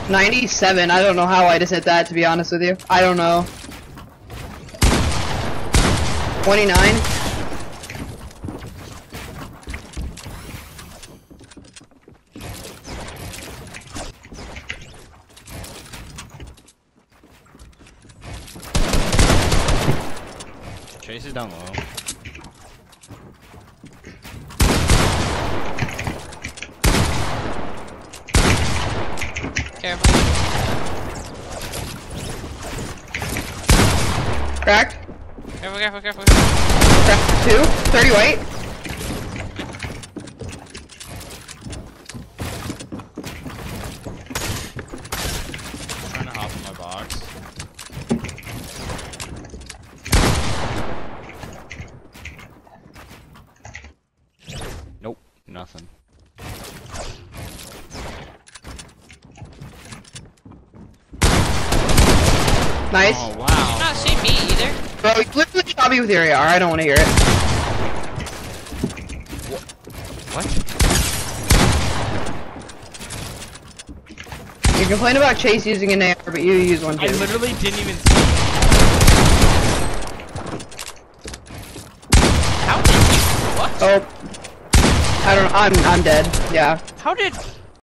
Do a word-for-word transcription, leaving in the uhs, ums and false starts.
ninety-seven. I don't know how I just hit that, to be honest with you. I don't know. twenty-nine. Chase is down low. Careful. Cracked. Careful, careful, careful. Cracked two. thirty white. Trying to hop in my box. Nope, nothing. Nice. Oh wow. You're not seeing me either. Bro, you literally shot me with your A R. I don't want to hear it. What? You complain about Chase using an A R, but you use one I too. literally didn't even see. How did you? What? Oh. I don't. I'm. I'm dead. Yeah. How did?